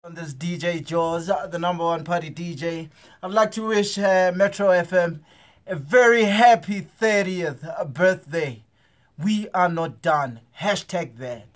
On this DJ Jawz, the number one party DJ. I'd like to wish Metro FM a very happy 30th birthday. We are not done. Hashtag that.